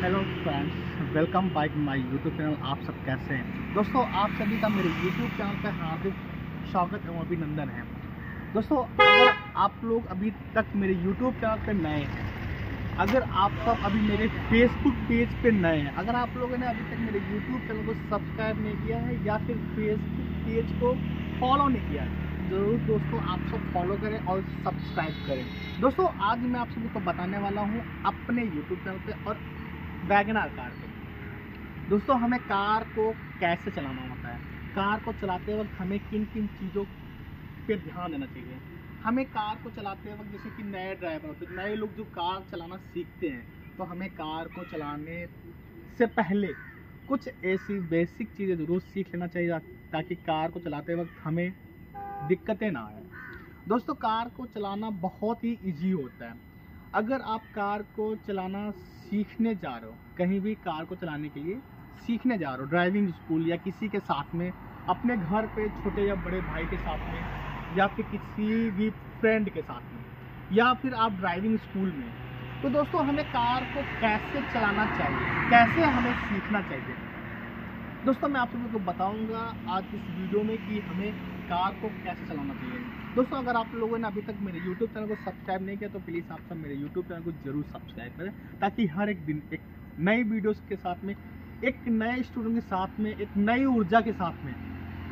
Hello friends, welcome back my YouTube channel. आप सब कैसे हैं दोस्तों? आप सभी का मेरे यूट्यूब चैनल पर हार्दिक स्वागत एवं अभिनंदन है। दोस्तों, अगर आप लोग अभी तक मेरे यूट्यूब चैनल पर नए हैं, अगर आप सब अभी मेरे फेसबुक पेज पे नए हैं, अगर आप लोगों ने अभी तक मेरे यूट्यूब चैनल को सब्सक्राइब नहीं किया है या फिर फेसबुक पेज को फॉलो नहीं किया है, ज़रूर दोस्तों आप सब फॉलो करें और सब्सक्राइब करें। दोस्तों, आज मैं आप सभी को बताने वाला हूँ अपने यूट्यूब चैनल पे और वैगनआर कार पे। दोस्तों, हमें कार को कैसे चलाना होता है, कार को चलाते वक्त हमें किन किन चीज़ों पे ध्यान देना चाहिए। हमें कार को चलाते वक्त, जैसे कि नए ड्राइवर होते हैं, नए लोग जो कार चलाना सीखते हैं, तो हमें कार को चलाने से पहले कुछ ऐसी बेसिक चीज़ें ज़रूर सीख लेना चाहिए ताकि कार को चलाते वक्त हमें दिक्कतें ना आए। दोस्तों, कार को चलाना बहुत ही इजी होता है। अगर आप कार को चलाना सीखने जा रहे हो, कहीं भी कार को चलाने के लिए सीखने जा रहे हो, ड्राइविंग स्कूल या किसी के साथ में, अपने घर पे छोटे या बड़े भाई के साथ में, या फिर किसी भी फ्रेंड के साथ में, या फिर आप ड्राइविंग स्कूल में, तो दोस्तों हमें कार को कैसे चलाना चाहिए, कैसे हमें सीखना चाहिए, दोस्तों मैं आप सभी को बताऊंगा आज इस वीडियो में कि हमें कार को कैसे चलाना चाहिए। दोस्तों, अगर आप लोगों ने अभी तक मेरे YouTube चैनल को सब्सक्राइब नहीं किया तो प्लीज़ आप सब मेरे YouTube चैनल को जरूर सब्सक्राइब करें, ताकि हर एक दिन एक नई वीडियोस के साथ में, एक नए स्टूडेंट के साथ में, एक नई ऊर्जा के साथ में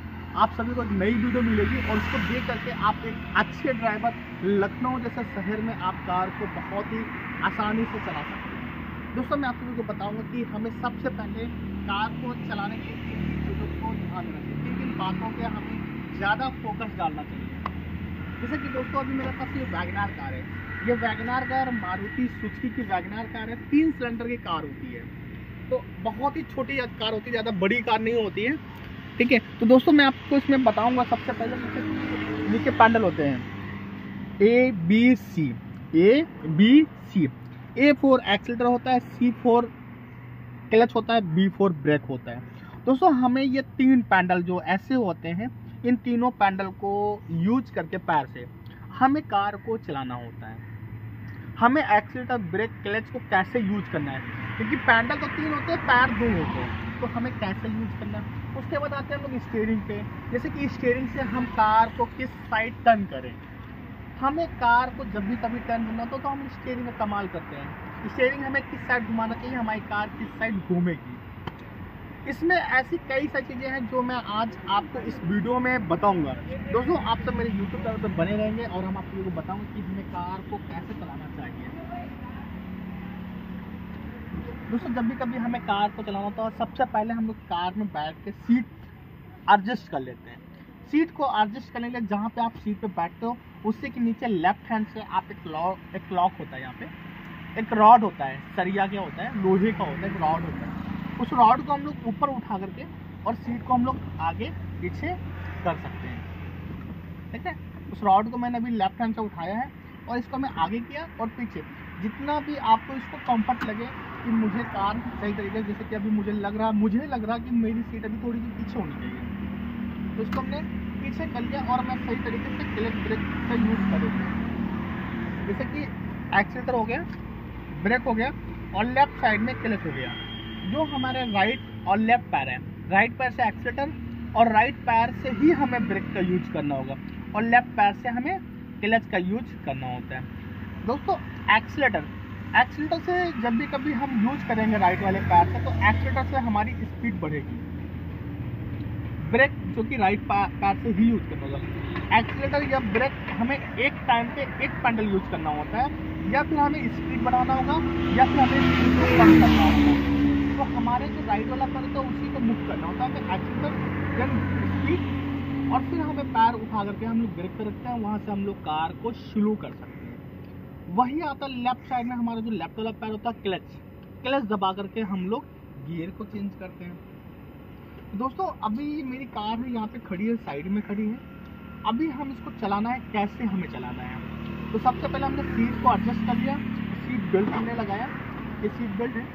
आप सभी को एक नई वीडियो मिलेगी और उसको देख करके आप एक अच्छे ड्राइवर लखनऊ जैसे शहर में आप कार को बहुत ही आसानी से चला सकते हैं। दोस्तों, मैं आप सभी को बताऊँगा कि हमें सबसे पहले कार को चलाने के लिए किन किन चीज़ों को ध्यान देना चाहिए, किन किन बातों पे हमें ज़्यादा फोकस डालना चाहिए। जैसे कि दोस्तों, अभी मेरे पास ये वैगनआर कार है। ये वैगनआर कार मारुति सुजुकी की वैगनआर कार है। 3 सिलेंडर की कार होती है, तो बहुत ही छोटी कार होती है, ज़्यादा बड़ी कार नहीं होती है, ठीक है। तो दोस्तों, मैं आपको इसमें बताऊँगा। सबसे पहले नीचे पैडल होते हैं A B C। A for accelerator होता है, C फॉर क्लच होता है, B फॉर ब्रेक होता है। दोस्तों, हमें ये 3 पैडल जो ऐसे होते हैं, इन तीनों पैडल को यूज करके पैर से हमें कार को चलाना होता है। हमें एक्सीलरेटर, ब्रेक, क्लच को कैसे यूज करना है, क्योंकि पैडल तो 3 होते हैं, पैर 2 होते हैं, तो हमें कैसे यूज करना है। उसके बाद आते हैं हम लोग स्टीयरिंग पे। जैसे कि स्टीयरिंग से हम कार को किस साइड टर्न करें। हमें कार को जब भी कभी टर्न करना हो तो हम स्टीयरिंग का कमाल करते हैं। स्टीयरिंग हमें किस साइड घुमाना चाहिए, हमारी कार किस साइड घूमेगी। इसमें ऐसी कई सारी चीज़ें हैं जो मैं आज आपको इस वीडियो में बताऊंगा। दोस्तों, आप सब मेरे YouTube चैनल पर बने रहेंगे और हम आप लोगों को बताऊंगा कि हमें कार को कैसे चलाना चाहिए। दोस्तों, जब भी कभी हमें कार को चलाना होता है, सबसे पहले हम लोग कार में बैठ के सीट एडजस्ट कर लेते हैं। सीट को एडजस्ट करने के लिए जहाँ पे आप सीट पे बैठते हो, उससे कि नीचे लेफ्ट हैंड से आप एक लॉक होता है, यहाँ पे एक रॉड होता है, सरिया क्या होता है, लोहे का होता है, एक रॉड होता है। उस रॉड को हम लोग ऊपर उठा करके और सीट को हम लोग आगे पीछे कर सकते हैं, ठीक है। उस रॉड को मैंने अभी लेफ्ट हैंड से उठाया है और इसको मैं आगे किया और पीछे, जितना भी आपको इसको कंफर्ट लगे कि मुझे कार सही तरीके से, जैसे कि अभी मुझे लग रहा कि मेरी सीट अभी थोड़ी सी पीछे होनी चाहिए, तो इसको हमने पीछे कर लिया और मैं सही तरीके से क्लच ब्रेक का यूज़ करूँगा। जैसे कि एक्सीलरेटर हो गया, ब्रेक हो गया और लेफ्ट साइड में क्लच हो गया। जो हमारे राइट और लेफ्ट पैर है, राइट पैर से एक्सीलरेटर और राइट पैर से ही हमें ब्रेक का यूज करना होगा और लेफ्ट पैर से हमें क्लच का यूज करना होता है। दोस्तों, एक्सीलरेटर से जब भी कभी हम यूज करेंगे राइट वाले पैर से, तो एक्सीलरेटर से हमारी स्पीड बढ़ेगी। ब्रेक जो कि राइट पैर से ही यूज करना होगा। एक्सीलरेटर या ब्रेक हमें एक टाइम पे एक पैडल यूज करना होता है, या फिर हमें स्पीड बढ़ाना होगा या फिर हमें स्पीड को कम करना होगा। तो हमारे जो राइट वाला पैर होता है उसी को मूव करना होता है, हमें एक्सीलरेटर देन स्पीड, और फिर हमें पैर उठा करके हम लोग ब्रेक पे रखते हैं, वहाँ से हम लोग कार को स्लो कर सकते हैं। वही आता है लेफ्ट साइड में, हमारा जो लेफ्ट वाला पैर होता है क्लच दबा करके हम लोग गियर को चेंज करते हैं। दोस्तों, अभी मेरी कार है यहाँ पे खड़ी है, साइड में खड़ी है। अभी हम इसको चलाना है, कैसे हमें चलाना है। तो सबसे पहले हमने सीट को एडजस्ट कर लिया, सीट बेल्ट हमने लगाया, ये सीट बेल्ट है,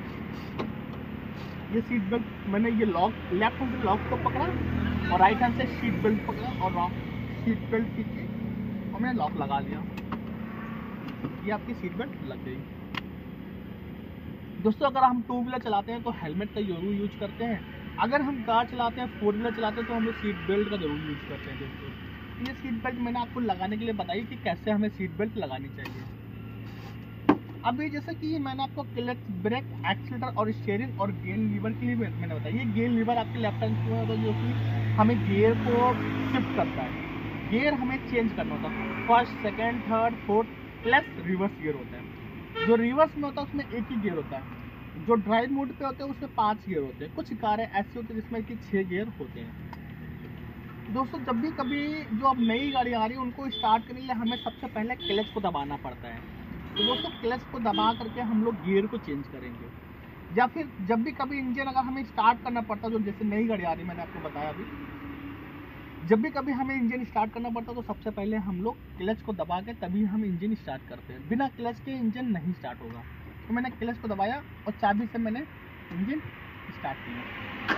ये सीट बेल्ट मैंने ये लॉक लेफ्ट हैंड से लॉक को पकड़ा और राइट हैंड से सीट बेल्ट पकड़ा और सीट बेल्ट खींची और मैंने लॉक लगा लिया। ये आपकी सीट बेल्ट लग गई। दोस्तों अगर हम 2 व्हीलर चलाते हैं तो हेलमेट का जरूर यूज करते हैं। अगर हम कार चलाते हैं, 4 व्हीलर चलाते हैं तो हम लोग सीट बेल्ट का जरूर यूज करते हैं। दोस्तों ये सीट बेल्ट मैंने आपको लगाने के लिए बताई कि कैसे हमें सीट बेल्ट लगानी चाहिए। अभी जैसे कि मैंने आपको क्लच, ब्रेक, एक्सीलरेटर और स्टीयरिंग और गेयर लीवर के लिए मैंने बताया। ये गेयर लीवर आपके लेफ्ट हैंड में होता है जो कि हमें गियर को शिफ्ट करता है। गियर हमें चेंज करना होता है, first, second, third, fourth, plus reverse gear होता है। जो रिवर्स में होता है उसमें एक ही गियर होता है। जो ड्राइव मोड पे होते हैं उसमें 5 गियर होते हैं। कुछ कारें ऐसी होती है जिसमें कि 6 गियर होते हैं। दोस्तों जब भी कभी जो अब नई गाड़ी आ रही है उनको स्टार्ट करने के लिए हमें सबसे पहले क्लच को दबाना पड़ता है। तो दोस्तों क्लच को दबा करके हम लोग गियर को चेंज करेंगे। या फिर जब भी कभी इंजन अगर हमें स्टार्ट करना पड़ता है, जो जैसे नई गाड़ी आ रही है मैंने आपको बताया अभी, जब भी कभी हमें इंजन स्टार्ट करना पड़ता है तो सबसे पहले हम लोग क्लच को दबा के तभी हम इंजन स्टार्ट करते हैं। बिना क्लच के इंजन नहीं स्टार्ट होगा। तो मैंने क्लच को दबाया और चाबी से मैंने इंजन स्टार्ट किया।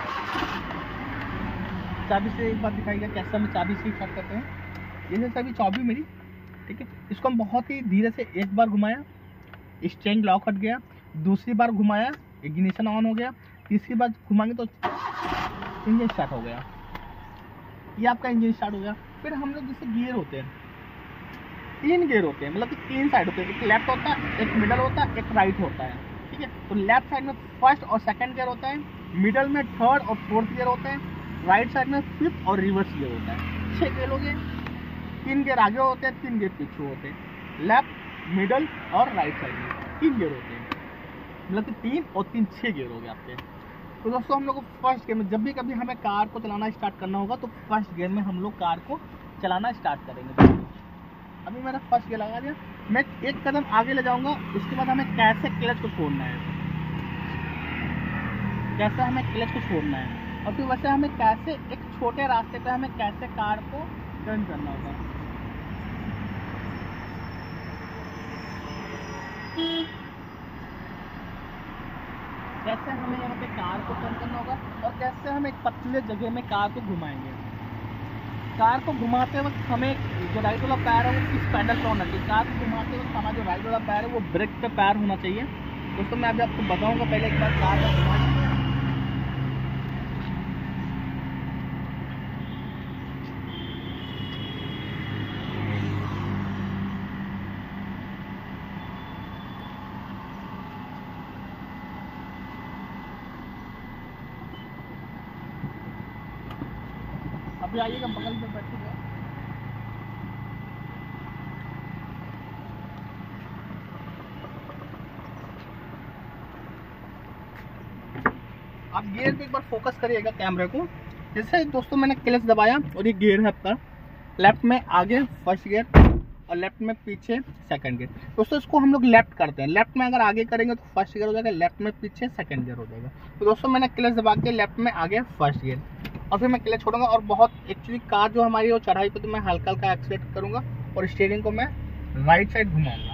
चाबी से एक बार दिखाइएगा कैसे हम चाबी से स्टार्ट करते हैं। जैसे चाबी चाबी मेरी, ठीक है, इसको हम बहुत ही धीरे से एक बार घुमाया, स्टेयरिंग लॉक हट गया। दूसरी बार घुमाया, इग्निशन ऑन हो गया। तीसरी बार घुमाएंगे तो इंजन स्टार्ट हो गया। ये आपका इंजन स्टार्ट हो गया। फिर हम लोग जैसे गियर होते हैं, 3 गियर होते हैं, मतलब कि 3 साइड होते हैं। एक लेफ्ट होता है, एक मिडल होता है, एक राइट होता है, ठीक है। तो लेफ्ट साइड में फर्स्ट और सेकंड गियर होता है, मिडल में थर्ड और फोर्थ गियर होता है, राइट साइड में फिफ्थ और रिवर्स गियर होता है। 6 गियर हो गए। 3 गियर आगे होते हैं, 3 गियर पीछे होते हैं। लेफ्ट, मिडल और राइट साइड में 3 गियर होते हैं, मतलब कि 3 और 3 6 गियर हो गए आपके। तो दोस्तों हम लोग को फर्स्ट गियर में जब भी कभी हमें कार को चलाना स्टार्ट करना होगा तो फर्स्ट गियर में हम लोग कार को चलाना स्टार्ट करेंगे। अभी मैंने फर्स्ट गियर लगा दिया, मैं एक कदम आगे ले जाऊंगा। उसके बाद हमें कैसे क्लच को छोड़ना है, कैसे हमें क्लच को छोड़ना है, और फिर वैसे हमें कैसे एक छोटे रास्ते पे हमें कैसे कार को टर्न करना होगा। कैसे हमें यहाँ पे कार को टर्न करना होगा और कैसे हम एक पतले जगह में कार को घुमाएंगे। कार को घुमाते वक्त हमें जो राइट वाला पैर है वो किस पैडल पर होना चाहिए। कार को घुमाते वक्त हमारा जो राइट वाला पैर है वो ब्रेक पे पैर होना चाहिए। दोस्तों मैं अभी आपको बताऊंगा, पहले एक बार कार का घुमा। अभी आइएगा बगल में बैठिएगा। आप गियर पे एक बार फोकस करिएगा कैमरे को। जैसे दोस्तों मैंने क्लच दबाया और ये गियर है आपका, लेफ्ट में आगे फर्स्ट गियर और लेफ्ट में पीछे सेकंड गियर। दोस्तों इसको हम लोग लेफ्ट करते हैं। लेफ्ट में अगर आगे करेंगे तो फर्स्ट गियर हो जाएगा, लेफ्ट में पीछे सेकंड गियर हो जाएगा। तो दोस्तों मैंने क्लच दबा के लेफ्ट में आगे फर्स्ट गियर और फिर मैं क्लच छोड़ूंगा और बहुत एक्चुअली कार जो हमारी वो चढ़ाई पे तो मैं हल्का हल्का एक्सीलरेट करूंगा और स्टीयरिंग को मैं राइट साइड घुमाऊंगा।